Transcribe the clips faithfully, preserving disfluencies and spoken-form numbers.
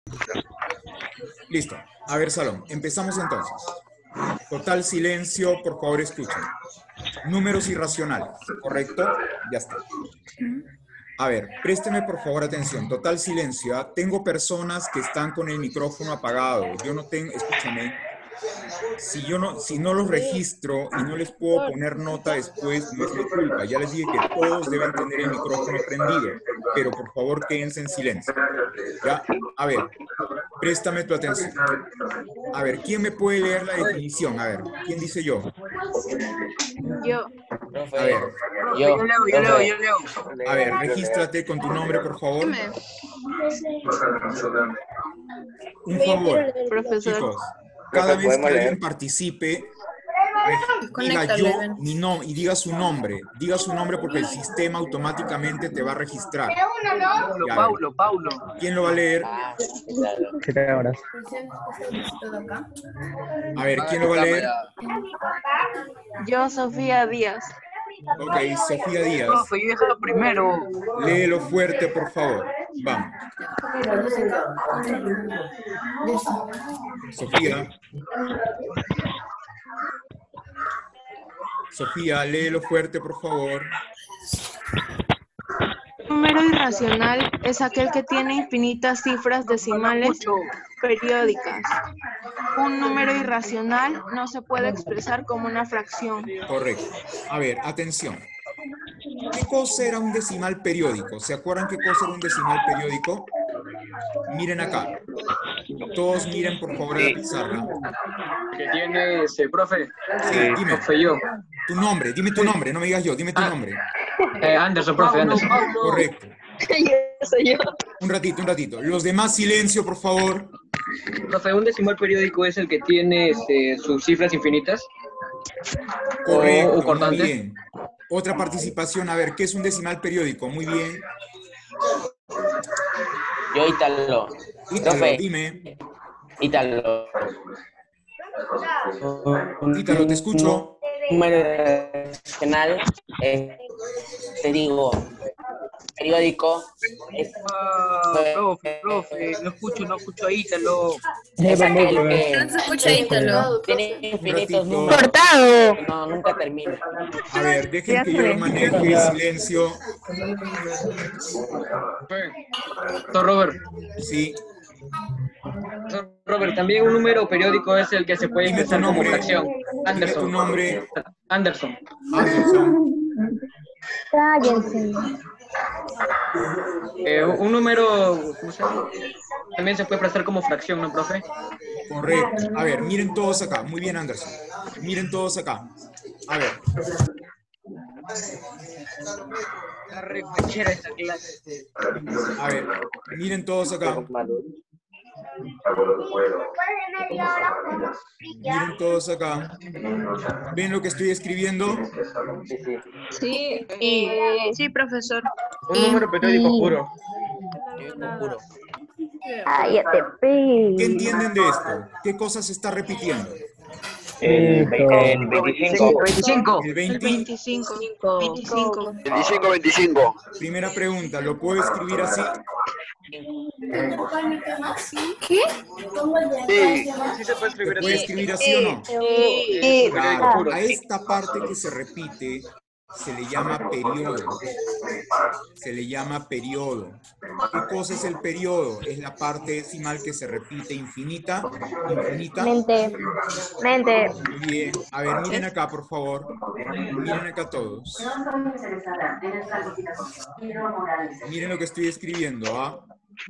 Listo. A ver, salón. Empezamos entonces. Total silencio, por favor, escuchen. Números irracionales, ¿correcto? Ya está. A ver, présteme por favor atención. Total silencio. ¿Ah? Tengo personas que están con el micrófono apagado. Yo no tengo, escúchame. Si yo no, si no los registro y no les puedo poner nota después, no es mi culpa. Ya les dije que todos deben tener el micrófono prendido, pero por favor quédense en silencio. ¿Ya? A ver, préstame tu atención. A ver, ¿quién me puede leer la definición? A ver, ¿quién dice yo? Yo. A ver. Yo, yo leo, yo leo, yo leo. A ver, regístrate con tu nombre, por favor. Un favor, Profesor. chicos. Cada vez que alguien participe, diga yo mi no y diga su nombre. Diga su nombre porque el sistema automáticamente te va a registrar. Paulo, Ya, Paulo, Paulo. ¿quién lo va a leer? A ver, ¿quién lo va a leer? Yo, Sofía Díaz. Ok, Sofía Díaz. Profe, yo déjalo primero. Léelo fuerte, por favor. Vamos. Sofía. Sofía, léelo fuerte, por favor. Un número irracional es aquel que tiene infinitas cifras decimales periódicas. Un número irracional no se puede expresar como una fracción. Correcto. A ver, atención. ¿Qué cosa era un decimal periódico? ¿Se acuerdan qué cosa era un decimal periódico? Miren acá. Todos miren por favor a la pizarra. ¿Qué tiene ese profe? Sí, dime. Profe, yo. Tu nombre, dime tu nombre, no me digas yo, dime tu nombre. Eh, Anderson, profe, Anderson. Correcto. Soy yo. Un ratito, un ratito. Los demás, silencio, por favor. Profe, un decimal periódico es el que tiene este, sus cifras infinitas. Correcto, o, o muy cortante. bien. Otra participación, a ver, ¿qué es un decimal periódico? Muy bien. Yo, Ítalo. Ítalo, Profe. dime. Ítalo. Ítalo, te escucho. Número racional, eh, te digo, periódico. Es, Ah, profe, profe, no escucho, no escucho a Ítalo. es aquel que No se escucha Ítalo. tiene infinitos ratito. números. Cortado. No, nunca termina. A ver, dejen que yo lo maneje, silencio. Don Robert, Sí. Don Robert, también un número periódico es el que se puede Dime tu expresar como nombre. fracción. Dime tu Anderson. nombre. Anderson. Anderson. Cállense. Eh, un número, ¿cómo se llama? También se puede expresar como fracción, ¿no, profe? Correcto. A ver, miren todos acá. Muy bien, Anderson. Miren todos acá. A ver. La repechera esta clase. A ver. Miren todos acá. Miren todos acá. ¿Ven lo que estoy escribiendo? Sí, eh, sí, profesor. Un número periódico puro. Periódico puro. Cállate, ¿Qué pe. entienden de esto? ¿Qué cosa se está repitiendo? El, ve- el veinticinco. veinticinco. El veinte. veinticinco. veinticinco. veinticinco, veinticinco. Primera pregunta, ¿lo puedo escribir así? ¿Qué? Sí. Sí se puede ¿Se escribir puede así. escribir así o no? Sí. Claro, a esta parte que se repite se le llama periodo. Se le llama periodo. ¿Qué cosa es el periodo? Es la parte decimal que se repite infinita. Infinita. Mente. Mente. Muy bien. A ver, miren acá, por favor. Miren acá todos. Miren lo que estoy escribiendo, ¿ah?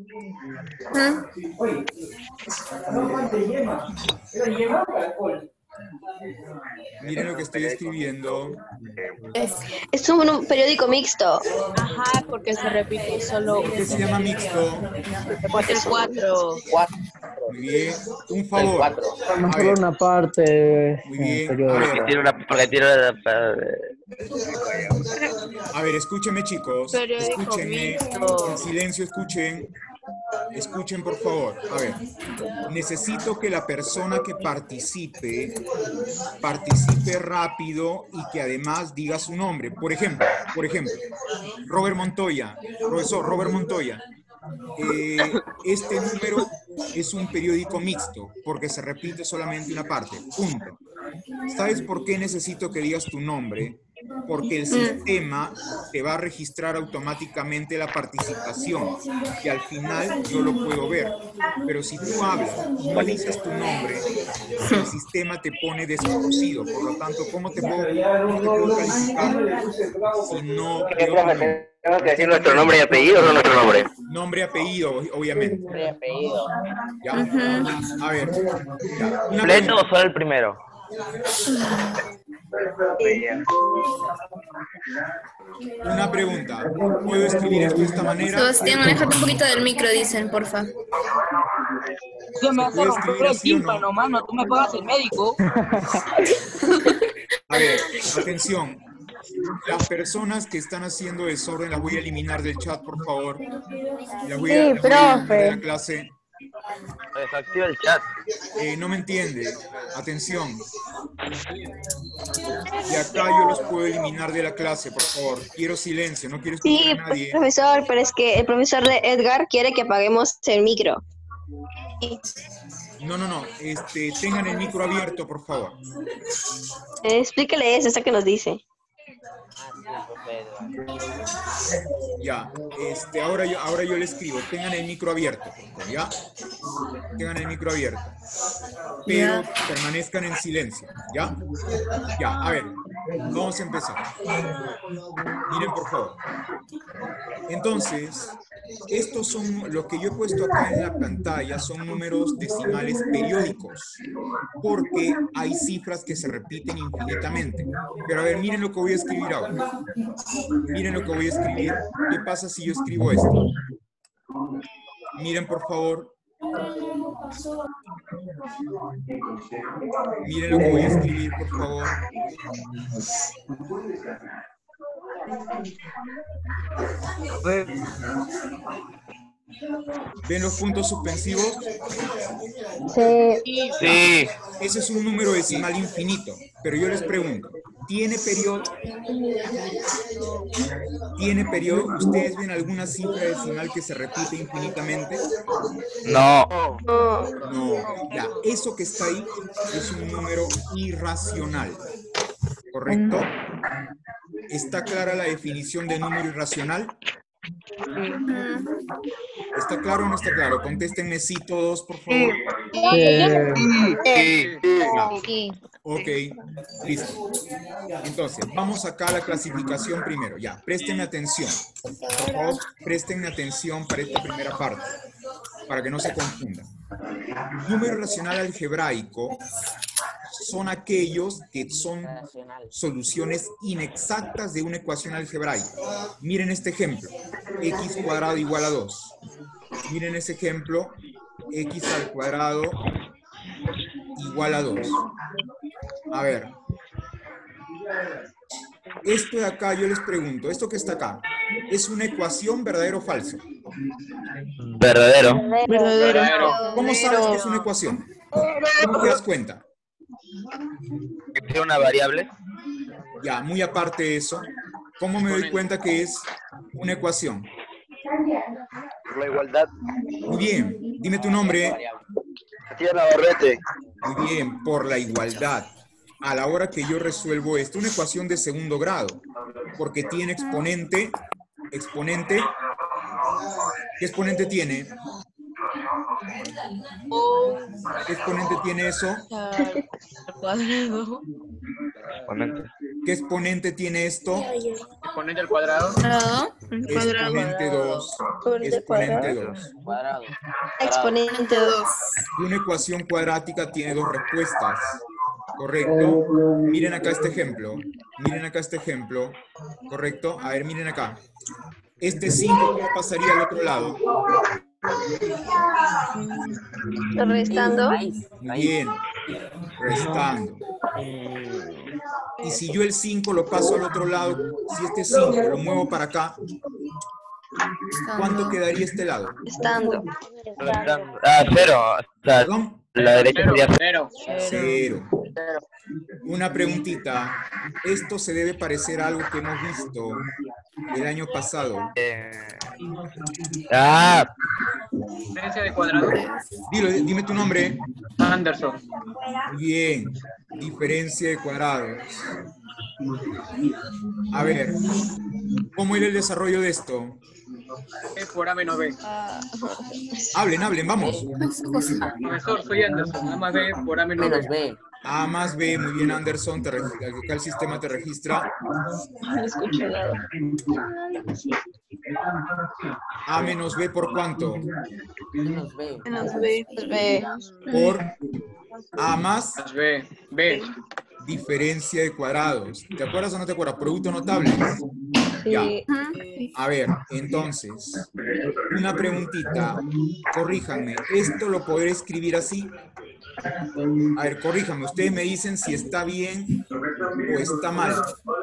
Miren lo que estoy escribiendo. Es, es un, un periódico mixto. Ajá, porque se repite solo. ¿Qué se llama mixto? El cuatro. Cuatro. Muy bien. Un El favor. cuatro. A Solo ver, una parte. muy eh, bien. A periódica. ver, Tiene una, porque tiene una, a ver, escúchenme, chicos. Periódico Escúchenme. mixto. En silencio, escuchen. Escuchen, por favor. A ver, necesito que la persona que participe, participe rápido y que además diga su nombre. Por ejemplo, por ejemplo, Robert Montoya, profesor Robert Montoya. Eh, este número, es un periódico mixto porque se repite solamente una parte. Punto. ¿Sabes por qué necesito que digas tu nombre? Porque el sistema te va a registrar automáticamente la participación y al final yo lo puedo ver. Pero si tú hablas y no dices tu nombre, el sistema te pone desconocido. Por lo tanto, ¿cómo te puedo, cómo te puedo calificar si no ¿Qué, veo tu profe? nombre? ¿Tengo que decir nuestro nombre y apellido o no nuestro nombre? Nombre, apellido, obviamente. Nombre y apellido. ¿Ya? A ver. Ya. Una ¿Completo pregunta. o solo el primero? Una pregunta. ¿Puedo escribir esto de esta manera? Sebastián, aléjate un poquito del micro, dicen, porfa. Yo me ¿Se hace puede romper escribir el así o no? tímpano, mano. Tú me pagas el médico. A ver, atención. Las personas que están haciendo desorden las voy a eliminar del chat, por favor. Las voy a, Sí, las voy a eliminar de profe. la clase. Desactiva el chat. Eh, no me entiende. Atención. Y acá yo los puedo eliminar de la clase, por favor. Quiero silencio, no quiero escuchar Sí, a nadie. profesor, pero es que el profesor de Edgar quiere que apaguemos el micro. No, no, no. Este, tengan el micro abierto, por favor. Eh, explícale eso, eso que nos dice. Ya, este, ahora yo, ahora yo le escribo, tengan el micro abierto, ¿ya? Tengan el micro abierto. Pero permanezcan en silencio, ¿ya? Ya, a ver, vamos a empezar. Miren, por favor. Entonces, estos son, lo que yo he puesto acá en la pantalla son números decimales periódicos, porque hay cifras que se repiten infinitamente. Pero a ver, miren lo que voy a escribir ahora. Miren lo que voy a escribir. ¿Qué pasa si yo escribo esto? Miren, por favor. Miren lo que voy a escribir, por favor. ¿Ven los puntos suspensivos? Sí. Sí. Ese es un número decimal infinito. Pero yo les pregunto, ¿tiene periodo? ¿Tiene periodo? ¿Ustedes ven alguna cifra decimal que se repite infinitamente? No. No. Ya, eso que está ahí es un número irracional. ¿Correcto? ¿Está clara la definición de número irracional? ¿Está claro o no está claro? Contéstenme sí todos, por favor. Sí. Ya. Ok, listo. Entonces, vamos acá a la clasificación primero. Ya, préstenme atención. Por favor, préstenme atención para esta primera parte, para que no se confundan. Número racional algebraico son aquellos que son soluciones inexactas de una ecuación algebraica. Miren este ejemplo, x cuadrado igual a dos. Miren ese ejemplo, x al cuadrado igual a dos. A ver, esto de acá yo les pregunto, esto que está acá, ¿es una ecuación verdadero o falso? Verdadero. Verdadero. ¿Cómo sabes que es una ecuación? ¿Cómo te das cuenta? ¿Es una variable? Ya, muy aparte de eso, ¿cómo me doy cuenta que es una ecuación? La igualdad. Muy bien, dime tu nombre. Matías Navarrete. Muy bien, por la igualdad. A la hora que yo resuelvo esto, una ecuación de segundo grado, porque tiene exponente, exponente, ¿qué exponente tiene? ¿Qué exponente tiene eso? Cuadrado. Exponente. ¿Qué exponente tiene esto? Exponente al cuadrado. Cuadrado. Exponente dos. Exponente dos. Cuadrado. Exponente dos. Y una ecuación cuadrática tiene dos respuestas. ¿Correcto? Miren acá este ejemplo. Miren acá este ejemplo. ¿Correcto? A ver, miren acá. Este cinco, ¿cómo pasaría al otro lado? Restando. Muy bien. Restando. Y si yo el cinco lo paso al otro lado, si este cinco lo muevo para acá, ¿cuánto quedaría este lado? Estando. Ah, cero. O sea, ¿Perdón? la derecha sería Cero. Cero. Una preguntita. Esto se debe parecer a algo que hemos visto el año pasado. Eh, Ah, Diferencia de cuadrados. Dilo, dime tu nombre. Anderson. Bien, diferencia de cuadrados. A ver, ¿cómo era el desarrollo de esto? E por A menos B. Hablen, hablen, vamos. Profesor, soy Anderson. A más B por A menos B. Menos B. A más B, muy bien, Anderson, te reg- acá el sistema te registra. A menos B, ¿por cuánto? Menos B. Menos B. B. Por A más Más B. B. diferencia de cuadrados. ¿Te acuerdas o no te acuerdas? Producto notable. Ya. A ver, entonces, una preguntita. Corríjanme, ¿esto lo podré escribir así? A ver, corríjanme. Ustedes me dicen si está bien o está mal.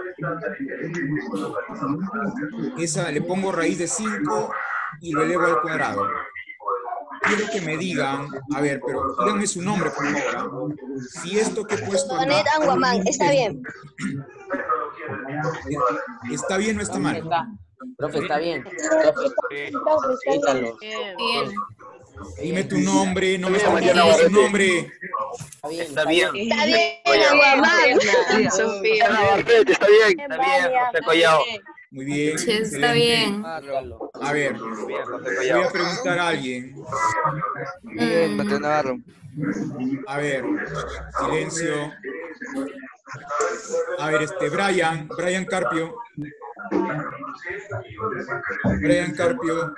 Esa le pongo raíz de cinco y lo elevo al cuadrado. Quiero que me digan, a ver, pero díganme su nombre, por favor. Si esto que he puesto acá... Antoinette Anguamán, está bien. ¿Está bien o está mal? Profe, está bien. Profe, quítalo. Bien. Dime tu nombre, no me está diciendo su nombre. Está bien. Está bien. Está bien, Anguamán. Sofía. Navarrete, está bien. Está bien, José Collao. Muy bien. Sí, está excelente. bien. A ver, Bien, José voy Collao. a preguntar a alguien. Bien, Mateo Navarro. A ver, silencio. A ver, este, Brian, Brian Carpio. Brian Carpio.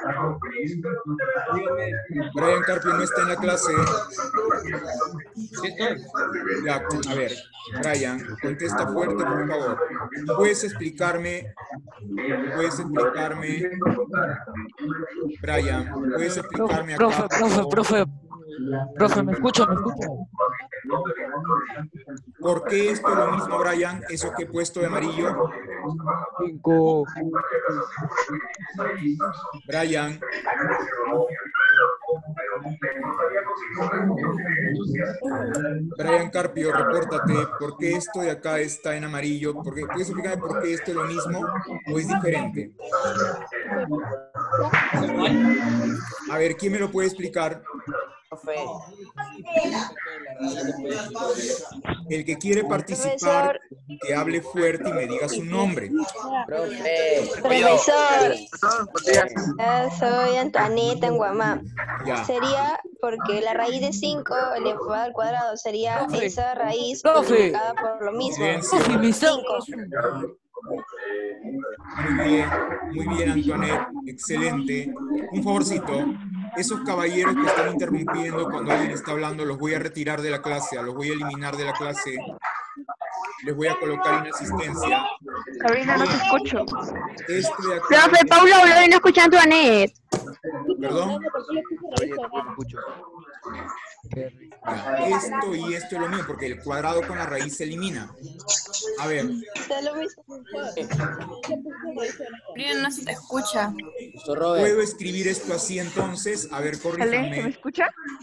Brian Carpio no está en la clase. Ya, a ver, Brian, contesta fuerte, por favor. ¿Puedes explicarme? ¿Puedes explicarme? Brian, ¿puedes explicarme acá? Profe, profe, profe. Profe, ¿me escucha? ¿Me escucha? ¿Por qué esto es lo mismo, Brian? Eso que he puesto de amarillo. Cinco. Brian. Brian Carpio, repórtate. ¿Por qué esto de acá está en amarillo? ¿Por qué? ¿Puedes explicarme por qué esto es lo mismo o es diferente? A ver, ¿quién me lo puede explicar? Profe. El que quiere participar, que hable fuerte y me diga su nombre. Profe. Profesor, eh, soy Antoinette Anguamán. Ya. Sería porque la raíz de cinco elevado al cuadrado sería Profe. esa raíz Profe. multiplicada por lo mismo. Silencio. Profe, me está- cinco. Muy bien, muy bien, Antoinette. Excelente. Un favorcito. Esos caballeros que están interrumpiendo cuando alguien está hablando, los voy a retirar de la clase, los voy a eliminar de la clase. Les voy a colocar inasistencia. Sabrina, no te escucho. Este de acá, Profe, Paulo, yo no escuché a Antoinette. perdón. Oye, te escucho. Ya, esto y esto es lo mismo, porque el cuadrado con la raíz se elimina. A ver, Está lo mismo. No se te escucha. Profesor Robert. ¿puedo escribir esto así entonces? A ver, ¿Ale? ¿Se me corríjanme. escucha?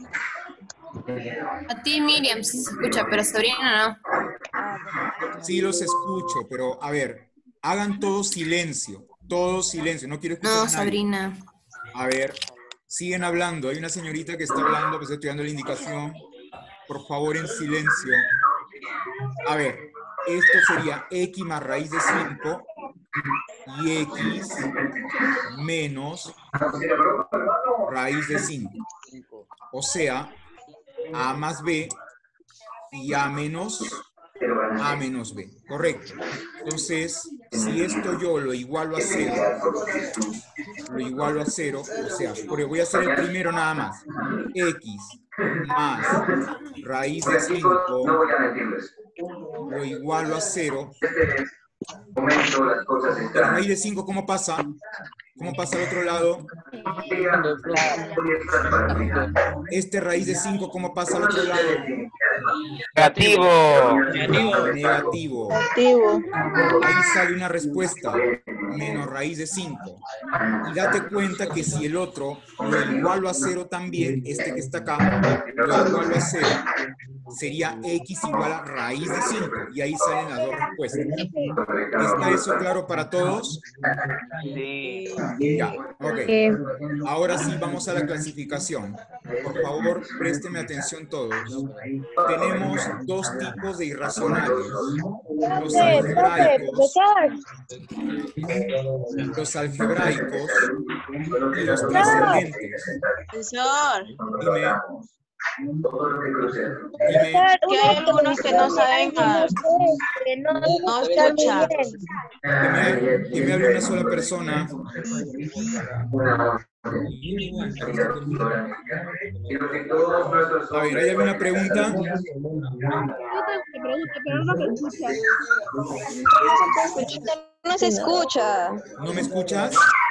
A ti, Miriam, sí se escucha, pero a Sabrina no. Sí los escucho, pero a ver, hagan todo silencio, todo silencio, no quiero escuchar a No, nadie. Sabrina. A ver, siguen hablando. Hay una señorita que está hablando, pues estoy dando la indicación. Por favor, en silencio. A ver, esto sería x más raíz de cinco y x menos raíz de cinco. O sea, a más b y a menos a menos b. Correcto. Entonces, si esto yo lo igualo a cero, lo igualo a cero, o sea, porque voy a hacer el primero nada más. X más raíz de cinco lo igualo a cero. La raíz de cinco, ¿cómo pasa? ¿Cómo pasa al otro lado? Este raíz de cinco, ¿cómo pasa al otro lado? Negativo. Negativo. Negativo. Ahí sale una respuesta. menos raíz de cinco. Y date cuenta que si el otro lo igualo a cero también, este que está acá, lo igualo a cero, sería x igual a raíz de cinco. Y ahí salen las dos respuestas. ¿Está eso claro para todos? Sí. Ya, ok. Ahora sí, vamos a la clasificación. Por favor, présteme atención todos. Tenemos dos tipos de irracionales. Los algebraicos, los algebraicos y los trascendentes. Profesor, Dime. Dime. que hay algunos que no saben a- no escuchan. Que me, que me hable una sola persona. A ver, ¿hay alguna pregunta? No se escucha. ¿No me escuchas?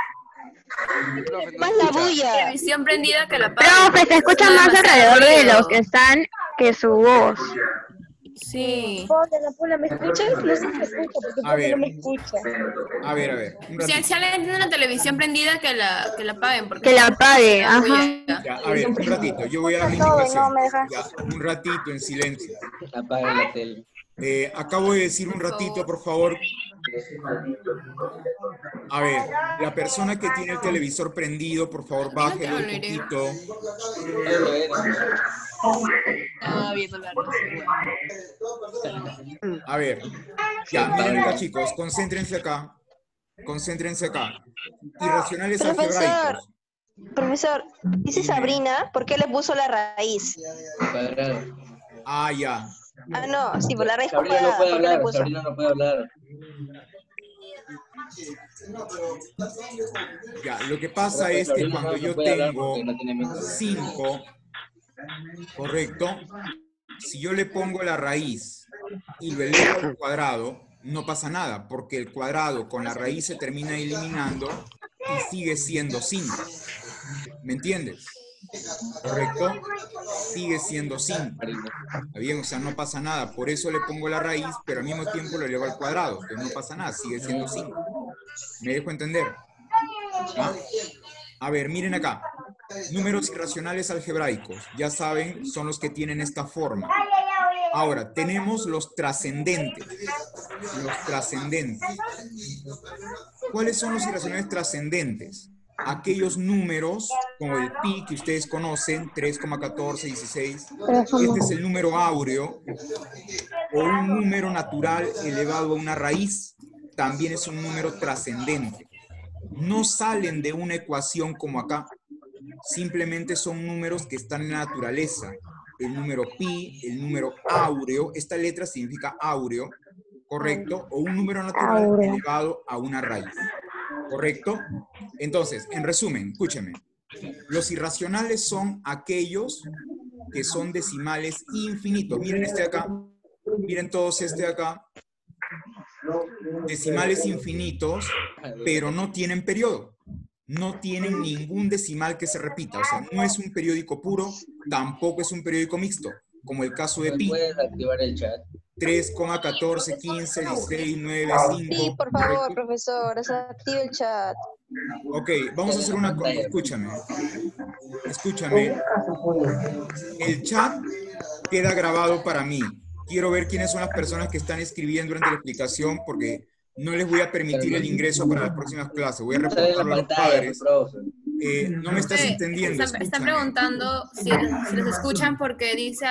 Más la bulla. Televisión prendida que la apague. Profe, se escucha más alrededor de los que están que su voz. Sí. ¿Me escuchas? No se me escucha porque A ver. no me escucha. A ver, a ver. Un Si, ratito. si alguien tiene una televisión prendida, que la, que la apaguen. Porque Que la apague, la ajá. bulla. Ya, a ver, un ratito. Yo voy a dar la No, indicación. no me dejas. Ya, un ratito en silencio. Apaga la tele. Eh, acabo de decir un ratito, por favor. A ver, la persona que tiene el televisor prendido, por favor, bájelo un poquito. Estaba viendo la A ver, ya, miren acá, chicos, concéntrense acá. Concéntrense acá. Irracionales Profesor, algebraicos. profesor, dice Sabrina, ¿por qué le puso la raíz? Cuadrado. Ah, ya. Ah, no, sí, por la raíz Sabrina no cuadrada. puede ¿Por qué le hablar, puso? Sabrina no puede hablar. Ya, lo que pasa es que cuando yo tengo cinco, correcto, si yo le pongo la raíz y lo elevo al cuadrado, no pasa nada, porque el cuadrado con la raíz se termina eliminando y sigue siendo cinco. ¿Me entiendes? ¿Correcto? Sigue siendo cinco. ¿Está bien? O sea, no pasa nada. Por eso le pongo la raíz, pero al mismo tiempo lo elevo al cuadrado. Pero no pasa nada, sigue siendo cinco. ¿Me dejo entender? ¿Ah? A ver, miren acá. Números irracionales algebraicos. Ya saben, son los que tienen esta forma. Ahora, tenemos los trascendentes. Los trascendentes. ¿Cuáles son los irracionales trascendentes? Aquellos números, como el pi que ustedes conocen, tres coma catorce dieciséis, este es el número áureo, o un número natural elevado a una raíz, también es un número trascendente. No salen de una ecuación como acá, simplemente son números que están en la naturaleza. El número pi, el número áureo, esta letra significa áureo, ¿correcto? O un número natural Áureo. elevado a una raíz. ¿Correcto? Entonces, en resumen, escúchenme. Los irracionales son aquellos que son decimales infinitos. Miren este de acá. Miren todos este de acá. Decimales infinitos, pero no tienen periodo. No tienen ningún decimal que se repita. O sea, no es un periódico puro, tampoco es un periódico mixto, como el caso de pi. ¿Puedes activar el chat? tres coma catorce, quince, dieciséis, nueve, cinco. Sí, por favor, profesor, desactive el chat. Ok, vamos a hacer una cosa. Escúchame. Escúchame. El chat queda grabado para mí. Quiero ver quiénes son las personas que están escribiendo durante la explicación porque no les voy a permitir el ingreso para las próximas clases. Voy a reportarlo a los padres. Eh, no me estás Sí, entendiendo. Están, están Escúchame. preguntando si, si los escuchan porque dice,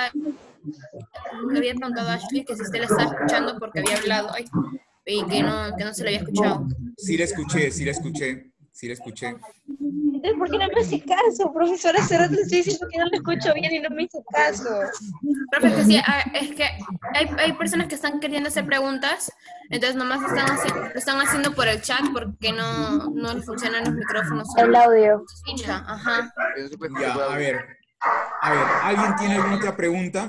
le había preguntado a Ashley que si usted la estaba escuchando porque había hablado ay, y que no, que no se le había escuchado. Sí la escuché, sí la escuché, sí la escuché. Entonces, ¿por qué no me hace caso, profesora? Hace rato le estoy diciendo que no lo escucho bien y no me hizo caso. Profe, es que sí, ah, es que hay, hay personas que están queriendo hacer preguntas, entonces nomás están haciendo, lo están haciendo por el chat porque no, no les funcionan los micrófonos. El audio. Se escucha, ajá. Ya, a ver. A ver, ¿alguien tiene alguna otra pregunta?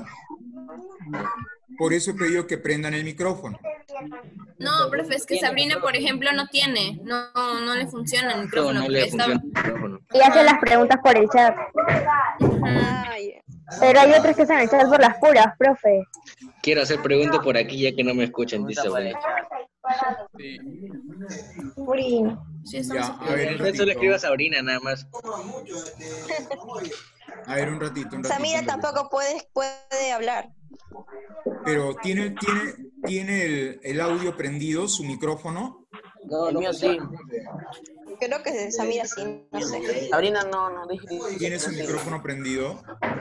Por eso he pedido que prendan el micrófono. No, profe, es que Sabrina, por ejemplo, no tiene, no, no le funciona el micrófono. No, no porque le está- funciona el micrófono. Y hace las preguntas por el chat. Ay, Pero hay otros que hacen el chat por las puras, profe. Quiero hacer preguntas por aquí ya que no me escuchan, dice Sabrina. Sí. Uy. Sí, estamos Ya, a ver, un Eso le ratito. escribo a Sabrina nada más. A ver, un ratito, un ratito. Samira un ratito. tampoco puede, puede hablar. Pero tiene, tiene, tiene el, el audio prendido, su micrófono. No, el mío sí. Creo que Samira sí, no sé. Sabrina, no, no, dije. dije Tiene que su no, sí. micrófono prendido.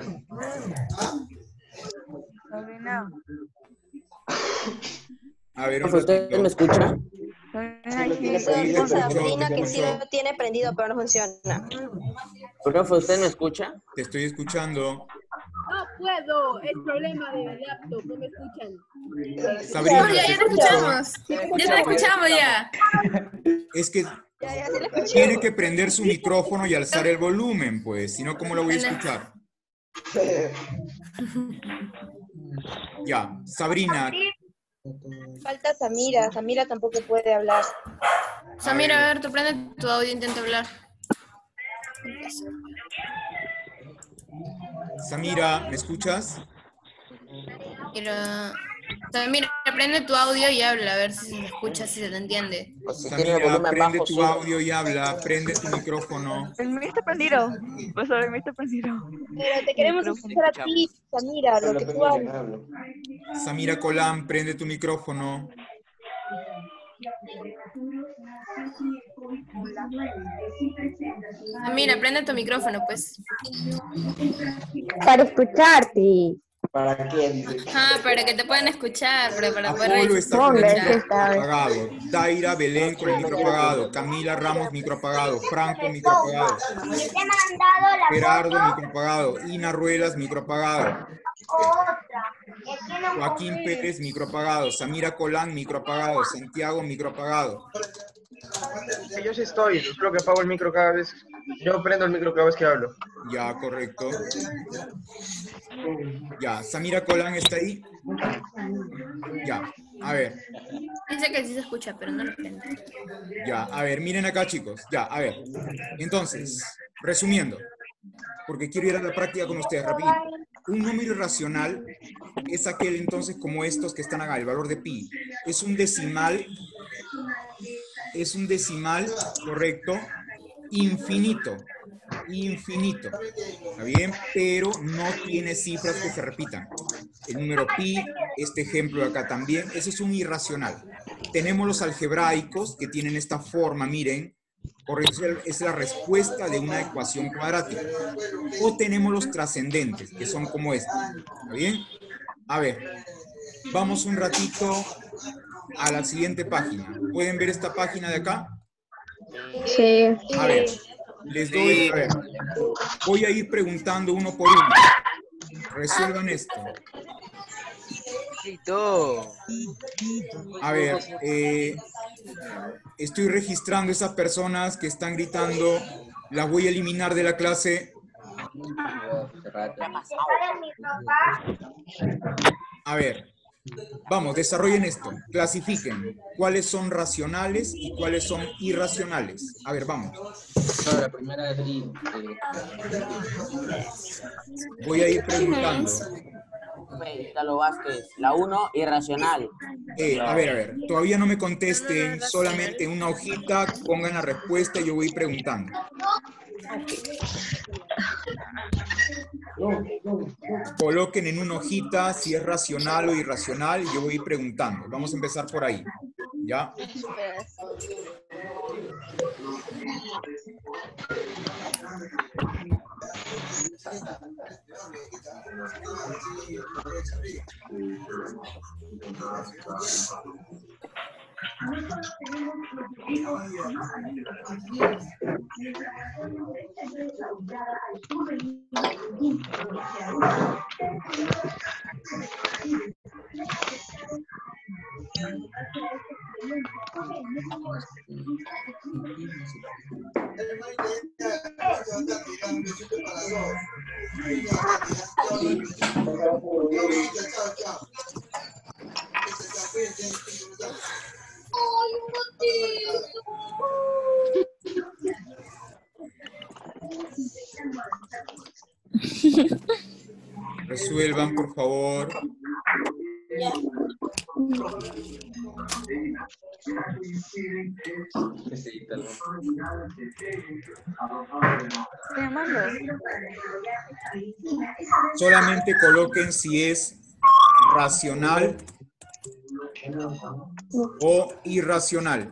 A ver, un Profe, ¿usted ratito. me escucha? Sí, te escucho, Sabrina te que sí escucho. lo tiene prendido, pero no funciona. Profe, ¿usted me escucha? Te estoy escuchando. No puedo, es problema de laptop, no me escuchan. Sabrina, No, ya, te ya te escucho. escuchamos. Ya te escuchamos ya. Es que Ya, ya, sí lo escuché. tiene que prender su micrófono y alzar el volumen, pues. Si no, ¿cómo lo voy a escuchar? Ya, Sabrina. Falta Samira. Samira tampoco puede hablar. Samira, a ver, tú prende tu audio e intenta hablar. Samira, ¿me escuchas? Mira, Samira, prende tu audio y habla, a ver si se escucha, si se te entiende. O si tiene el Samira, volumen prende bajo, tu sube. audio y habla. Prende tu micrófono. El mío está prendido. Profesor, el mío está prendido. Pero te queremos escuchar a ti, Samira, lo que tú hablas. Samira Colán, prende tu micrófono. Samira, prende tu micrófono, pues. Para escucharte. ¿Para qué? Ah, para que te puedan escuchar, pero para poder Apolo está con el Hombre, micro sí está. apagado. Daira Belén con el micro apagado. Camila Ramos, micro apagado. Franco, micro apagado. Gerardo, micro apagado. Ina Ruelas, micro apagado. Joaquín Pérez, micro apagado. Samira Colán, micro apagado. Santiago, micro apagado. Yo sí estoy, creo que apago el micro cada vez. Yo prendo el micro cada vez que hablo. Ya, correcto. Ya, Samira Colán está ahí. Ya, a ver. Dice que sí se escucha, pero no lo prende. Ya, a ver, miren acá, chicos. Ya, a ver. Entonces, resumiendo, porque quiero ir a la práctica con ustedes, rapidito. Un número irracional es aquel entonces como estos que están acá, el valor de pi. Es un decimal, es un decimal, correcto, infinito. Infinito. ¿Está bien? Pero no tiene cifras que se repitan. El número pi, este ejemplo de acá también, ese es un irracional. Tenemos los algebraicos que tienen esta forma, miren, correcto, es la respuesta de una ecuación cuadrática. O tenemos los trascendentes, que son como este. ¿Está bien? A ver, vamos un ratito a la siguiente página. ¿Pueden ver esta página de acá? Sí. A ver, les doy, a ver, voy a ir preguntando uno por uno. Resuelvan esto. A ver, eh, estoy registrando esas personas que están gritando, las voy a eliminar de la clase. A ver, vamos, desarrollen esto, clasifiquen cuáles son racionales y cuáles son irracionales. A ver, vamos. No, la primera es I. Voy a ir preguntando. Italo Vázquez, la uno, irracional. Eh, a ver, a ver, todavía no me contesten, solamente en una hojita pongan la respuesta y yo voy preguntando. Coloquen en una hojita si es racional o irracional y yo voy preguntando. Vamos a empezar por ahí. ¿Ya? Resuelvan, por favor. Solamente coloquen si es racional o irracional.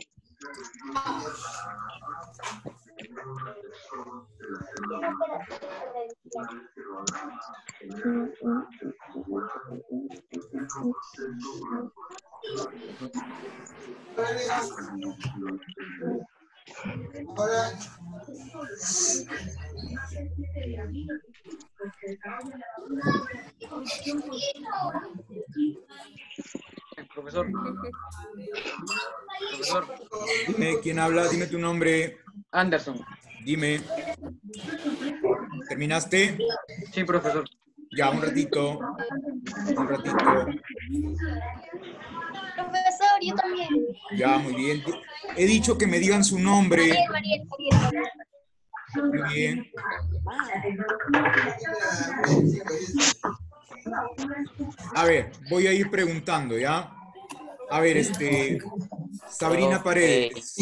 Profesor. Profesor. Dime, ¿quién habla? Dime tu nombre. Anderson. Dime. ¿Terminaste? Sí, profesor. Ya, un ratito. Un ratito. Profesor, yo también. Ya, muy bien. He dicho que me digan su nombre. Mariel, Mariel, Mariel. Muy bien. A ver, voy a ir preguntando, ¿ya? A ver, este... Sabrina Paredes.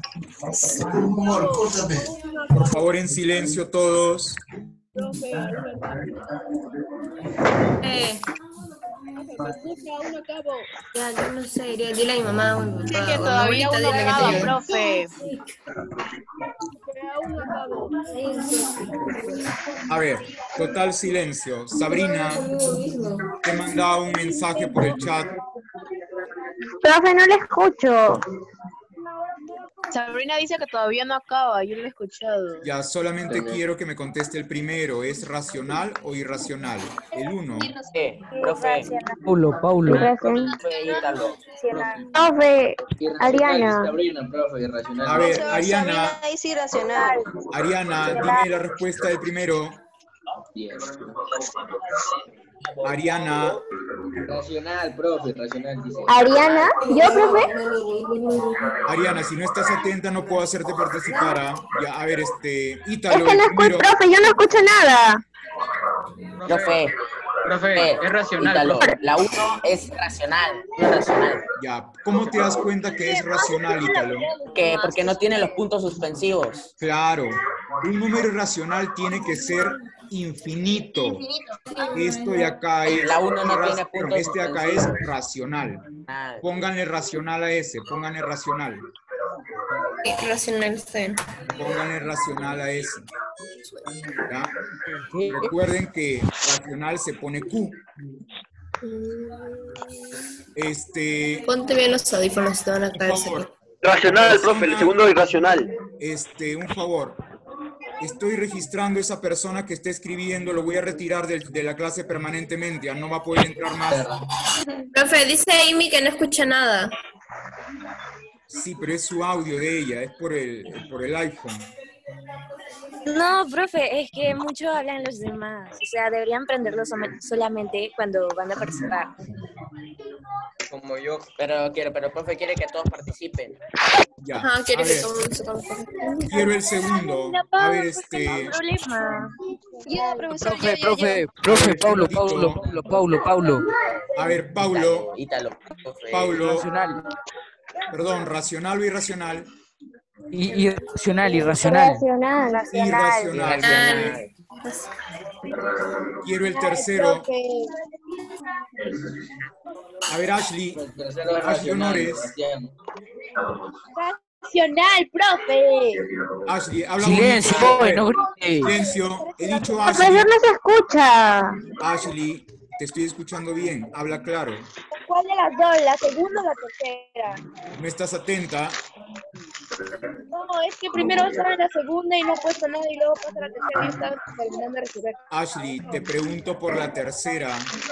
Por favor, en silencio todos. Eh. Ya, yo no sé, dile, dile a mi mamá o a mi papá. que o a mi todavía abuelita, uno dile que te acaba, ayude. profe. A ver, total silencio. Sabrina, te he mandado un mensaje por el chat. Profe, no le escucho. Sabrina dice que todavía no acaba, yo lo he escuchado. Ya, solamente quiero que me conteste el primero. ¿Es racional o irracional? El uno. ¿Qué? Profe. Paulo, Paulo. Profe, Ítalo. Profe, Ariana. Sabrina, profe, irracional. A ver, Profesor, Ariana, Sabrina es irracional. Ariana, dime la respuesta del primero. Ariana, Racional, profe, racional, dice. Ariana, ¿yo, profe? Ariana, si no estás atenta no puedo hacerte participar. ¿Ah? Ya, a ver, este, Ítalo, Es que no el escucho, primero. profe, yo no escucho nada. Profe. Profe, es racional. Ítalo, profe. la uno es racional, no es racional. Ya, ¿cómo te das cuenta que es racional, Ítalo? Que porque no tiene los puntos suspensivos. Claro, un número irracional tiene que ser infinito. Esto de acá es... La uno no ra- tiene perdón, puntos este de acá es suspensivos. racional. Ah, Pónganle racional a ese, pónganle racional. Racional, está bien. Pónganle racional a ese. ¿Ya? Recuerden que racional se pone Q. Este... Ponte bien los audífonos, te van a caer. Por favor. Racional, profe, el segundo irracional. Este, un favor. Estoy registrando esa persona que está escribiendo, lo voy a retirar de, de la clase permanentemente, ya no va a poder entrar más. Profe, dice Amy que no escucha nada. Sí, pero es su audio de ella, es por el, por el iPhone. No, profe, es que mucho hablan los demás. O sea, deberían prenderlo som- solamente cuando van a participar. como yo. Pero quiero, pero profe quiere que todos participen. Ya. Ajá, quiere a que ver, todo el mundo se conozca. quiero el segundo. A ver, este... problema. Ya, profesor, Profe, ya, ya, profe, ya. profe, Paulo, Paulo, Paulo, Paulo, Paulo. A ver, Paulo. Ítalo, profe. Paulo. Racional. Perdón, ¿racional o irracional? I- Irracional, irracional. Irracional. Irracional. Irracional. Quiero el tercero. A ver, Ashley. Tercero es Ashley racional. Honores. Cristiano. Racional, profe. Ashley, habla Silencio, bonito. boy, no grites. Silencio. He dicho Ashley. Profesor, no se escucha. Ashley, te estoy escuchando bien. Habla claro. ¿Cuál de las dos? ¿La segunda o la tercera? No estás atenta. No, es que primero estaba en la segunda y no he puesto nada y luego pasa la tercera y yo estaba terminando de resolver. Ashley, te pregunto por la tercera.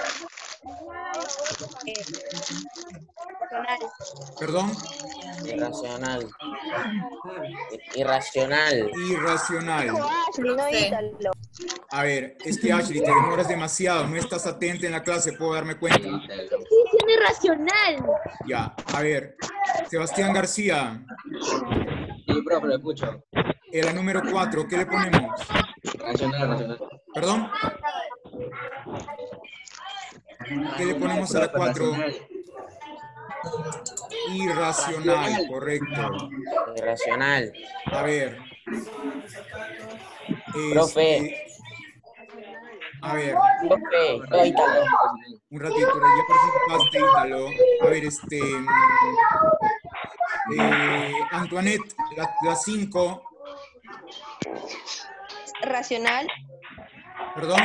Racional. ¿Perdón? Irracional. Irracional. Irracional. Ashley, no Ítalo. A ver, es que Ashley, te demoras demasiado. No estás atenta en la clase, puedo darme cuenta. Estoy diciendo irracional. Ya, a ver. Sebastián García, Sí, profe, lo escucho. en la número cuatro, ¿qué le ponemos? Racional, racional. ¿Perdón? ¿Qué le ponemos a la cuatro? Irracional, correcto. Irracional. A ver. Profe. Este, a ver. Profe, todo Ítalo. Un ratito, ya participaste, Ítalo. A ver, este... Eh, Antoinette, la cinco. Racional. ¿Perdón?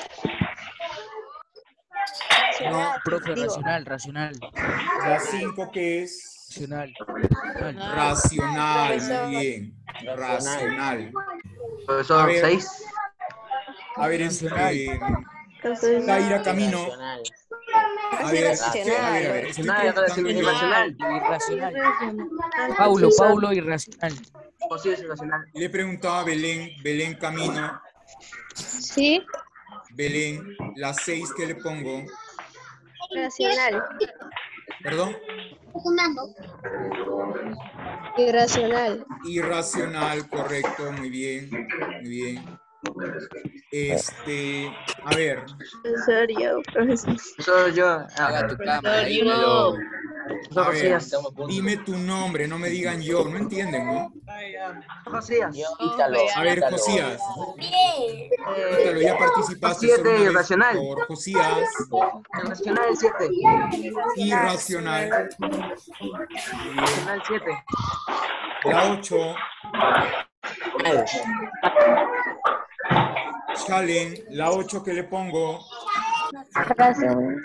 No, profe, racional, racional. La cinco, ¿qué es? Racional. Racional, muy bien. Racional. Profesor, seis. A ver, este... Zaira Camino. A ver, este, a ver, a ver. Estoy preguntando yo. Irracional. Paulo, Paulo, irracional. José es irracional. Le preguntaba a Belén, Belén Camino. Sí. Belén, la seis, ¿qué le pongo? Racional. ¿Perdón? Irracional. Irracional, correcto, muy bien, muy bien. Este, a ver. Profesor, yo, profesor. Profesor, yo. Haga tu cámara. ahí. Hello. A ver, Josías. dime tu nombre, no me digan yo, no entienden, ¿no? Josías. Ítalo. A ver, Ítalo. Josías. Eh, Ítalo, ya participaste siete, solo una vez irracional. por Josías. Irracional siete. Irracional. Irracional siete. La ocho. Chalen, la ocho que le pongo. Racional.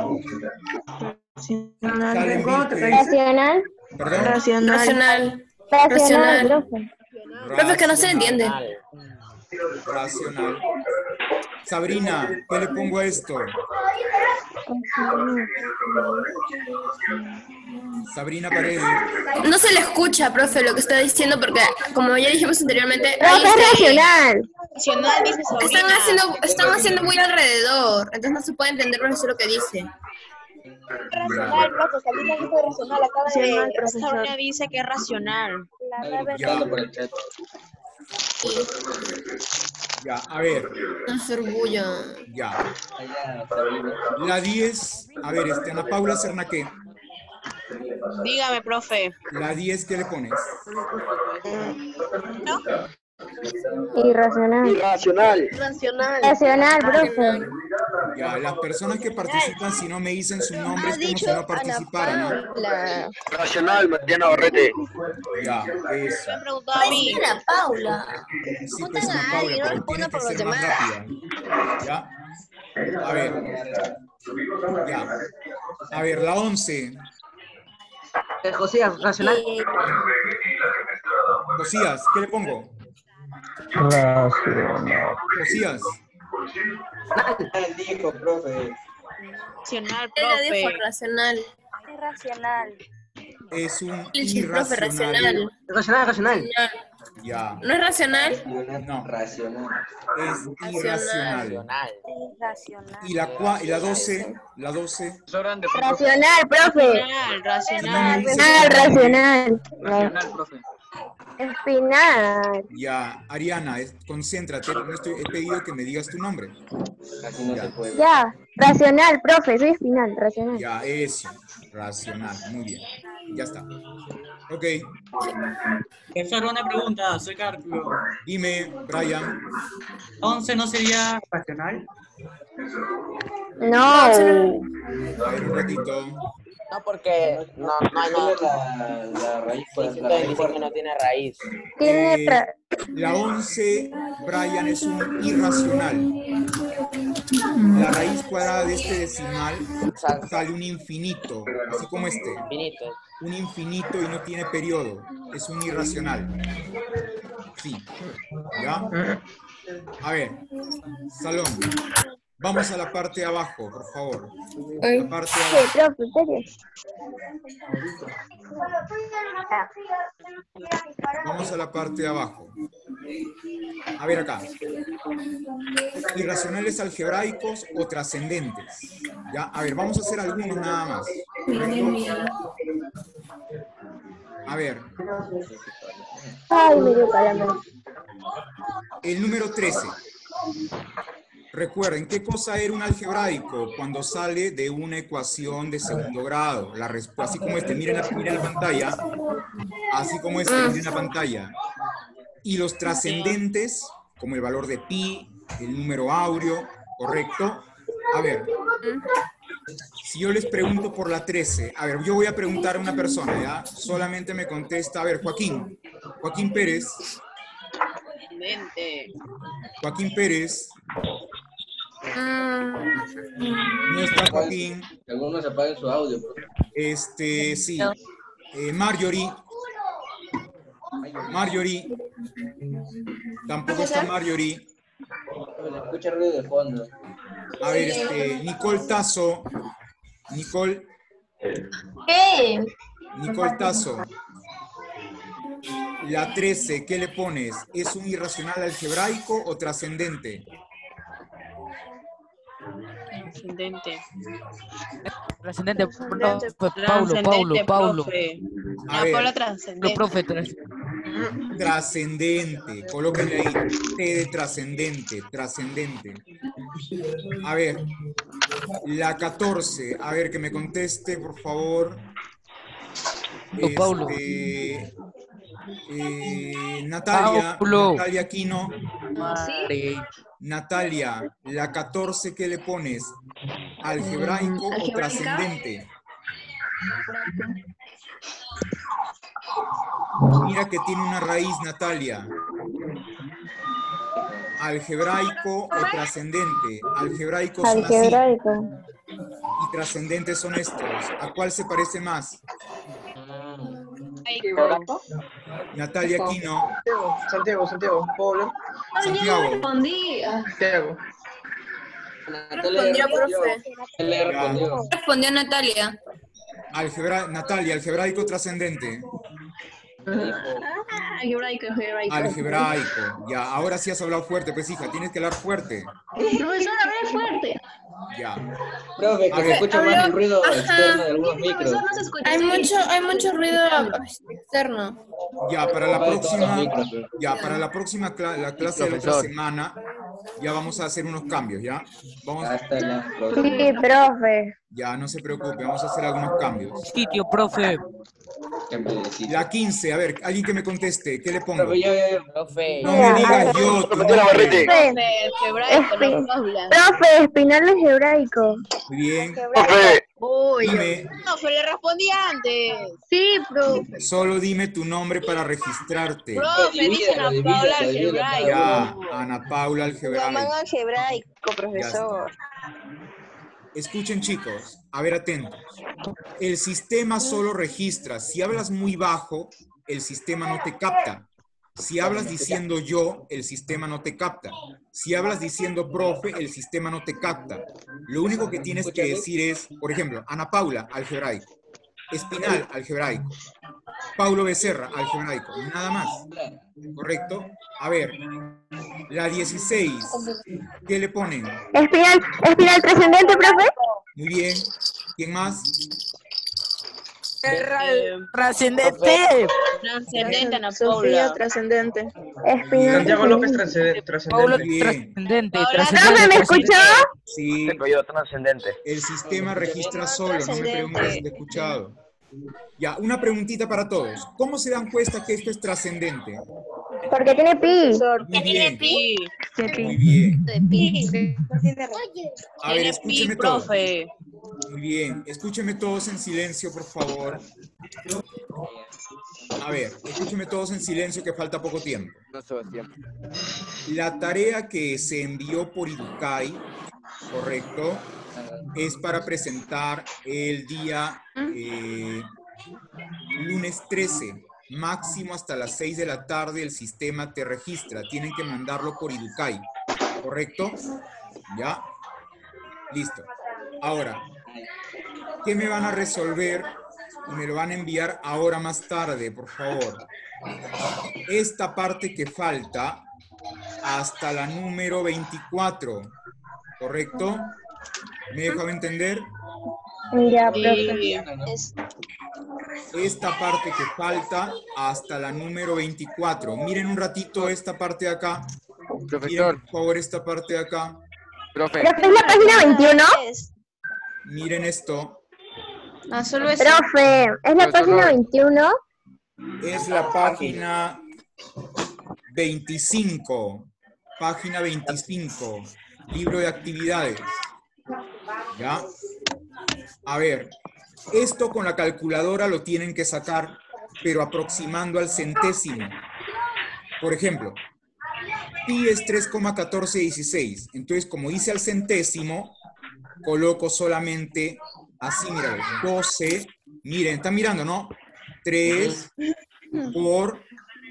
Chalen, Vilches. Racional. ¿Perdón? Racional. Racional. Racional, Racional. profe. Profe, que no se entiende. Racional. Sabrina, ¿qué le pongo a esto? Sabrina Paredes. No se le escucha, profe, lo que está diciendo, porque como ya dijimos anteriormente, Profe, ahí está- racional. Racional, dice Sabrina. están haciendo, están haciendo muy alrededor, entonces no se puede entender profesor lo que dice. Racional, profe. Sabrina dijo racional. Acaba Racional, de... profesor. Sabrina dice que es racional. Ya, por el chat. ya, a ver, No es orgullo. ya. Allá, Sabrina. La diez, a ver, este, Ana Paula Cernaqué. Dígame, profe. La diez, ¿qué le pones? Irracional. Irracional. Racional. Racional, profe. Ya, las personas que participan, si no me dicen su nombre, es como si no participaran, ¿no? La... Racional, Mariana Barrete. Ya, eso. Me han preguntado a mí. Ana Paula. Sí, pues Ana Paula, pero tiene que ser más rápida. ¿Ya? A ver. Ya. A ver, la once. Eh, Josías, racional. Josías, ¿qué le pongo? Josías. Él dijo, profe. Racional, Ella dijo profe. racional. Racional. Es un Sí, profe, irracional. racional. Racional, racional. Ya. ¿No es racional? No, Racional. es irracional. Racional. Y la, cua- y la doce, la doce. Racional, profe. Racional, Si no me racional. dices Racional, tu nombre, racional. Racional, profe. Espinal. ya, Ariana, es- concéntrate. No estoy- he pedido que me digas tu nombre. Así no Ya. se puede. Ya. Racional, profe. Soy espinal. Racional. Ya, eso. Racional. Muy bien. Ya está. Ok. Profesor, una pregunta, soy cálculo. Dime, Brian. ¿once no sería racional? No. A ver, un ratito. No, porque no, no hay Solo nada. la, la raíz Sí, por sí, la estoy raíz diciendo que no tiene raíz. Tiene. Eh, ra- La once, Brian, es un irracional. La raíz cuadrada de este decimal sale un infinito, así como este. Infinito. Un infinito y no tiene periodo. Es un irracional. Sí. ¿Ya? A ver, salón. Vamos a la parte de abajo, por favor. La parte de Sí, abajo. profe, ¿en serio? Vamos a la parte de abajo. A ver acá. Irracionales algebraicos o trascendentes. ¿Ya? A ver, vamos a hacer algunos nada más. A ver, Ay, me dio calambre. el número trece. recuerden, ¿qué cosa era un algebraico? Cuando sale de una ecuación de segundo grado. La respuesta, así como este, miren la, miren la pantalla. Así como este, miren la pantalla. Y los trascendentes, como el valor de pi, el número áureo, ¿correcto? A ver, si yo les pregunto por la trece, a ver, yo voy a preguntar a una persona, ¿ya? Solamente me contesta, a ver, Joaquín, Joaquín Pérez. Joaquín Pérez. No está Joaquín. Algunos apaguen su audio. Este, sí. Eh, Marjorie. Marjorie. Tampoco está Marjorie. Se escucha ruido de fondo. A ver, este, Nicole Tazo. Nicole. ¿Qué? Nicole Tazo. La trece, ¿qué le pones? ¿Es un irracional algebraico o trascendente? Trascendente. Trascendente, profe, Paulo, Paulo, Paulo. A ver, Paulo trascendente. Profe, tras- trascendente, colóquenle ahí, T de trascendente, trascendente. A ver, la catorce, a ver, que me conteste, por favor. Oh, Paulo. Este, eh, Natalia, Paulo. Natalia Aquino. Madre. Natalia, la catorce, ¿qué le pones? ¿Algebraico o ¿Algebraica? trascendente? Mira que tiene una raíz, Natalia. ¿Algebraico o trascendente? Algebraico son así Algebraico. y trascendentes son estos. ¿A cuál se parece más? Natalia Aquino. Santiago, Santiago, Santiago, ¿puedo hablar? Santiago. Respondí. Santiago. Respondió, profe. Él le respondió. Respondió Natalia. Algebra, Natalia, algebraico trascendente. Algebraico, algebraico. Algebraico. Ya, ahora sí has hablado fuerte, pues hija, tienes que hablar fuerte. Profesor, hablé fuerte. Ya. Profe, A que se ver. escucha más el ruido Ajá. externo de algunos micros. Profesor, no se escucha. Hay mucho, hay mucho ruido externo. Ya, para la Apague todos los próxima, micros, pero- ya, para la próxima cla- la clase de la otra profesor. semana, ya vamos a hacer unos cambios, ¿ya? Vamos, Hasta la Sí, próxima. profe. ya, no se preocupe, vamos a hacer algunos cambios. Sitio, profe. La quince, a ver, alguien que me conteste, ¿qué le pongo? Profe, ya, ya, ya. Profe. No me digas yo, tu nombre. Profe, Algebraico, Espi- no habla. profe, espinal algebraico. Muy bien. Profe, Uy, Dime, no, se le respondí antes. Sí, profe. solo dime tu nombre para registrarte. Profe, dice Ana Divídelo, Paula divídelo, algebraico. Ya, Ana Paula Llaman Algebraico. algebraico, profesor. Escuchen, chicos, a ver, atentos. El sistema solo registra. Si hablas muy bajo, el sistema no te capta. Si hablas diciendo yo, el sistema no te capta. Si hablas diciendo profe, el sistema no te capta. Lo único que tienes que decir es, por ejemplo, Ana Paula, algebraico. Espinal, algebraico. Paulo Becerra, algebraico. Nada más. ¿Correcto? A ver, la dieciséis, ¿qué le ponen? Espinal, espinal trascendente, profe. Muy bien. ¿Quién más? Trascendente. Trascendente, Ana Sofía, Paula. trascendente. Espinal Santiago López trascendente. trascendente. Paulo, Bien. trascendente. Paula, Trascendente. Profe, ¿me escuchó? Sí, tengo yo trascendente. el sistema registra solo, no me preguntes si te he escuchado. Ya, una preguntita para todos. ¿Cómo se dan cuenta que esto es trascendente? Porque tiene pi. Muy bien, Pi. muy bien. De pi. A ver, Tiene pi, escúcheme todos. profe. Muy bien, escúcheme todos en silencio, por favor. A ver, escúcheme todos en silencio que falta poco tiempo. No, Sebastián. La tarea que se envió por Educay, correcto, es para presentar el día eh, lunes trece, máximo hasta las seis de la tarde el sistema te registra. Tienen que mandarlo por Educay, ¿correcto? ¿Ya? Listo. Ahora, ¿qué me van a resolver? Y me lo van a enviar ahora más tarde, por favor. Esta parte que falta hasta la número veinticuatro, ¿correcto? ¿Me dejan entender? Ya, profe. Y Esta parte que falta hasta la número veinticuatro. Miren un ratito esta parte de acá. Miren, Profesor. por favor, esta parte de acá. Profe. ¿Profe, es la página veintiuno? Miren esto. Ah, solo eso. Profe, ¿es la Pero página solo- veintiuno? Es la página veinticinco. Página veinticinco. Libro de actividades. ¿Ya? A ver, esto con la calculadora lo tienen que sacar, pero aproximando al centésimo. Por ejemplo, pi es tres coma catorce dieciséis. Entonces, como hice al centésimo, coloco solamente así, mira, doce. Miren, están mirando, ¿no? tres por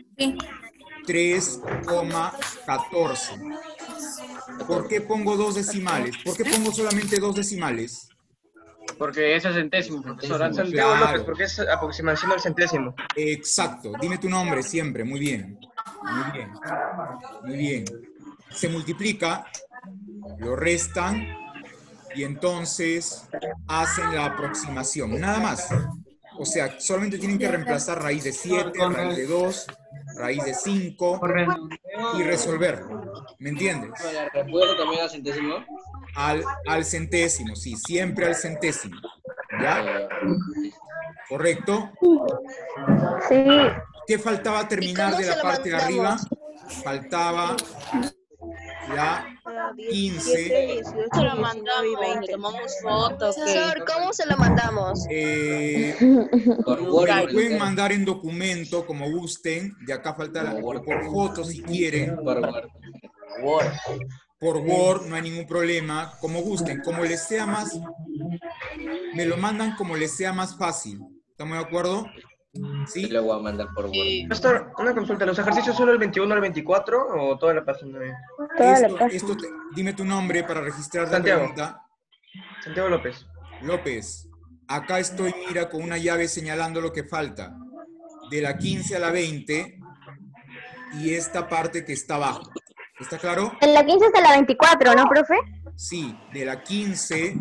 tres coma catorce. ¿Por qué pongo dos decimales? ¿Por qué pongo solamente dos decimales? Porque es el centésimo, profesor. Santiago Claro. López, porque es aproximación al centésimo. Exacto. Dime tu nombre siempre. Muy bien. Muy bien. Muy bien. Se multiplica, lo restan y entonces hacen la aproximación. Nada más. O sea, solamente tienen que reemplazar raíz de siete, raíz de dos, raíz de cinco y resolver. ¿Me entiendes? ¿Recuerdo también al centésimo? Al, al centésimo, sí, siempre al centésimo. ¿Ya? ¿Correcto? Sí. ¿Qué faltaba terminar de la parte de arriba? Faltaba la quince. Se lo mandamos y veinte. Tomamos fotos. Profesor, ¿cómo se lo mandamos? Eh, Por lo Word. pueden mandar en documento, como gusten. De acá falta la, por foto si quieren. Por Word. Word. Por Word, no hay ningún problema. Como gusten. Como les sea más... Me lo mandan como les sea más fácil. ¿Estamos de acuerdo? ¿Sí? Lo voy a mandar por Word. Pastor, una consulta. ¿Los ejercicios solo el veintiuno al veinticuatro o toda la página? Esto, esto te- dime tu nombre para registrar la Santiago. pregunta. Santiago López. López, acá estoy, mira, con una llave señalando lo que falta. De la quince a la veinte y esta parte que está abajo. ¿Está claro? En la quince hasta la veinticuatro, ¿no, profe? Sí, de la quince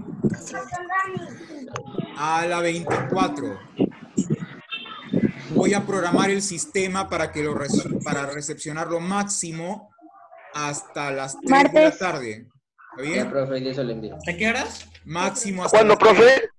a la veinticuatro. Voy a programar el sistema para, que lo rece- para recepcionar lo máximo hasta las tres de la Martes. tarde. ¿Está Ya, bien? profe, yo se lo envío. ¿Hasta qué horas? Máximo hasta ¿Cuándo, las tres. profe?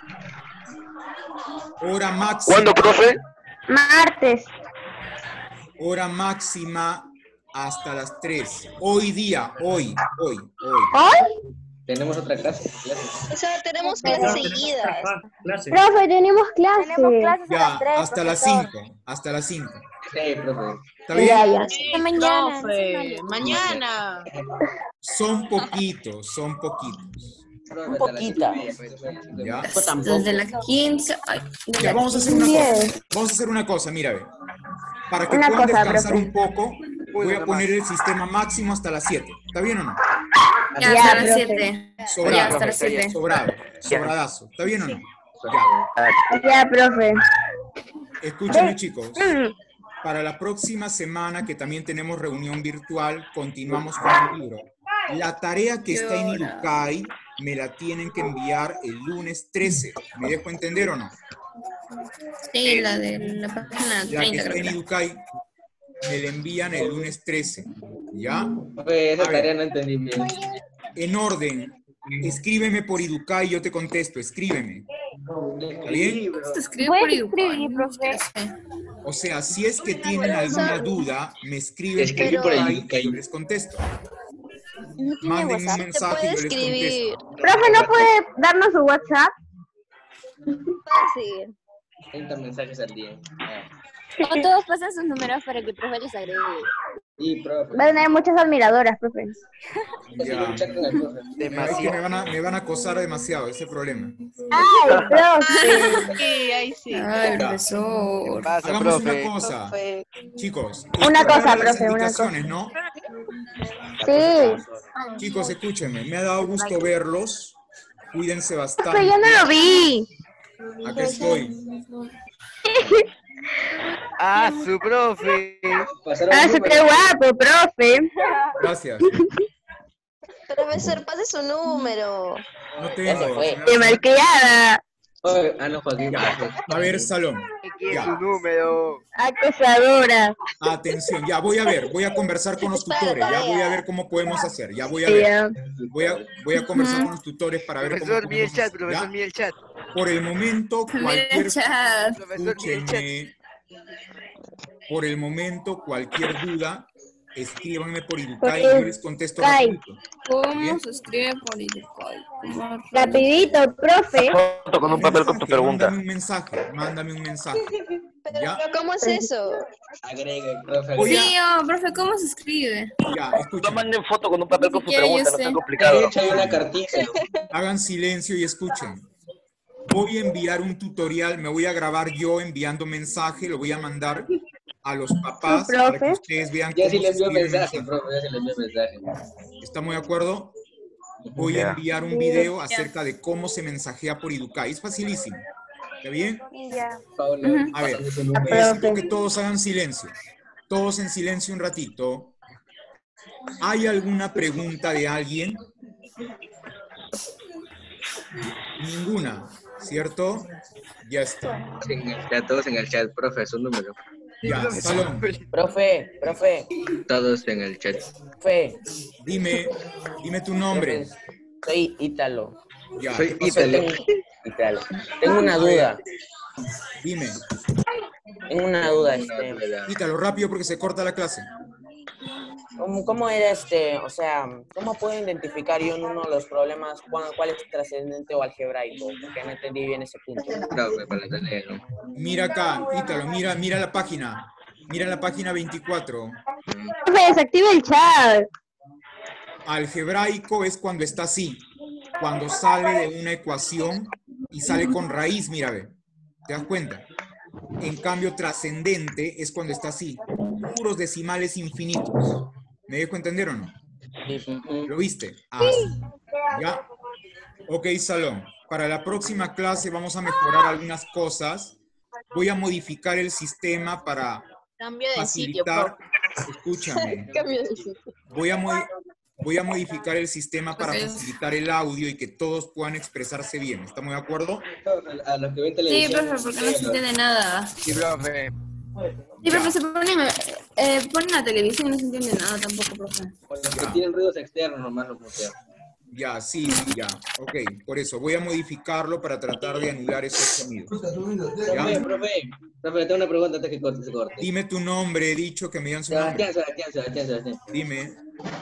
Hora máxima. ¿Cuándo, profe? Martes. Hora máxima hasta las tres. Hoy día, hoy, hoy, hoy. ¿Hoy? Tenemos otra clase. clase. O sea, tenemos clases seguidas. Profe, tenemos clase. Tenemos clases Ya, hasta las cinco, hasta las cinco. Sí, profe. ¿Está bien? Ya, ya. Sí, Mañana, profe, mañana. Son poquitos, son poquitos. Un poquita. ¿Ya? Desde la quince. Ay, de Ya, la vamos a hacer una Bien. cosa. Vamos a hacer una cosa, mira, ve. Para que Una puedan cosa, descansar profe. un poco, voy a poner el sistema máximo hasta las siete. ¿Está bien o no? Ya, Ya, hasta las profe. siete. Ya, Sobrado, hasta las siete. sobrado, sobradazo. ¿Está bien o no? Ya. Ya, profe. Escúchenme, chicos. Para la próxima semana, que también tenemos reunión virtual, continuamos con el libro. La tarea que está en Irukai me la tienen que enviar el lunes trece. ¿Me dejo entender o no? Sí, la de la página La que treinta, está creo en que. Irukai me la envían el lunes trece. ¿Ya? Profe, esa A ver. tarea no entendí bien. En orden. Escríbeme por Irukai y yo te contesto. Escríbeme. ¿Está bien? Se escribe ¿Puedes por igual. escribir, profe? O sea, si es que tienen alguna duda, me escriben Escribe por por Irukai Irukai. y yo les contesto. No tiene Manden un WhatsApp. Se mensaje puede y yo les escribir. contesto. Profe, ¿no puede darnos su WhatsApp? Fácil. treinta mensajes al día. Ah. O todos pasan sus números para que el profe les agregue. Y, profe. Va a tener muchas admiradoras, profe. Entonces, voy a luchar con el profe. Es que me van, a, me van a acosar demasiado, ese es el problema. ¡Ay, profe! Sí, ahí sí. Ay, profesor. Pasa, Hagamos profe. una cosa, chicos. Una escuchen cosa, las profe, una indicaciones, ¿no? Sí. Chicos, escúchenme, me ha dado gusto verlos. Cuídense Profe, bastante. yo no lo vi. Aquí estoy. Ah, su profe. Pasaron Ah, un su qué número. guapo, profe. Gracias. Profesor, pase su número. No Ya se tengo. fue. ¡Qué malcriada! Oye, ah, no, Joaquín. Ya. A ver, salón. Ya. su número. Acosadora. Atención, ya voy a ver, voy a conversar con los tutores, ya voy a ver cómo podemos hacer, ya voy a ver. Voy a, voy a conversar con los tutores para ver cómo Profesor, mira el podemos chat, hacer, profesor, ¿ya? mira el chat. Por el momento, Mira cualquier... el chat. Profesor, mira el chat. Escúchenme. Por el momento, cualquier duda, escríbanme por Educay y yo les contesto rapidito. ¿Cómo Bien. se escribe por Educay? Rapidito, profe. Foto con un papel con tu pregunta. Mándame un mensaje, mándame un mensaje. ¿Ya? ¿Cómo es eso? Agregue, profe. Voy a- Sí, oh, profe, ¿cómo se escribe? Ya, No escuchen. manden foto con un papel con su siquiera yo pregunta, no sé. sea complicado. De hecho, hay una cartita. Hagan silencio y escuchen. Voy a enviar un tutorial, me voy a grabar yo enviando mensaje, lo voy a mandar a los papás ¿Sí, para que profe? ustedes vean Ya cómo sí se le envió escribe el mensaje, mensaje. profe, ya sí le envió mensaje. ¿Estamos de acuerdo? Voy a Ya. enviar un video acerca de cómo se mensajea por Educay. Es facilísimo. ¿Está bien? Ya. Paula, A ver, pásame su número. necesito que todos hagan silencio. Todos en silencio un ratito. ¿Hay alguna pregunta de alguien? Ninguna, ¿cierto? Ya está. En el chat, todos en el chat, profe, su número. Ya, salón. Profe, profe, Todos en el chat. profe. Dime, dime tu nombre. Soy Ítalo. Ya, Soy ¿qué pasó? Ítalo. Tengo, Ítalo. Tengo una duda. Dime. Tengo una duda. Este, Quítalo rápido porque se corta la clase. ¿cómo, ¿Cómo era este? O sea, ¿cómo puedo identificar yo en uno de los problemas cuál, cuál es trascendente o algebraico? Porque no entendí bien ese punto. Profe, para tener. Mira acá, Ítalo, mira, mira la página. Mira la página veinticuatro. Profe, desactiva el chat. Algebraico es cuando está así. Cuando sale de una ecuación y sale con raíz, mira, ve. ¿Te das cuenta? En cambio, trascendente es cuando está así. Puros decimales infinitos. ¿Me dejo entender o no? ¿Lo viste? Así. ¿Ya? Ok, salón. Para la próxima clase vamos a mejorar algunas cosas. Voy a modificar el sistema para Cambio de sitio, facilitar... profe. Escúchame. Cambio de sitio. Voy a, modi- voy a modificar el sistema para Ok. facilitar el audio y que todos puedan expresarse bien. ¿Estamos de acuerdo? A los que ven Sí, televisión. profe, porque no se entiende nada. Sí, profe. Sí, profe, se ponen, eh, ponen la televisión y no se entiende nada tampoco, profe. Con los que tienen ruidos externos nomás los muteo. Ya, sí, sí, ya. Ok, por eso voy a modificarlo para tratar de anular esos sonidos. Profe, ¿Ya? profe, profe, tengo una pregunta antes que corte, se corte. Dime tu nombre, he dicho que me digan su nombre. Sebastián, Sebastián, Sebastián, Sebastián. Dime.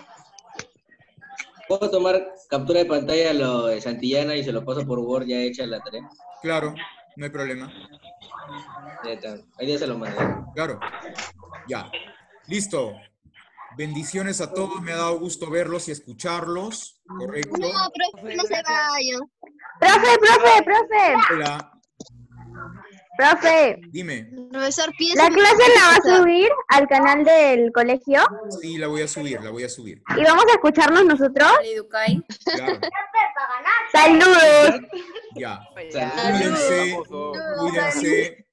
¿Puedo tomar captura de pantalla a lo de Santillana y se lo paso por Word ya hecha la tarea? Claro, no hay problema. Ya está. Ahí ya se lo mandé. Claro. Ya. Listo. Bendiciones a todos. Me ha dado gusto verlos y escucharlos. ¿Correcto? No, profe, no se vaya. Profe, profe, profe. Hola. Profe. Dime. Profesor, piensa. ¿La clase la va a subir al canal del colegio? Sí, la voy a subir, la voy a subir. ¿Y vamos a escucharnos nosotros? Educay. Claro. ¡Saludos! Ya. Cuídense. Cuídense.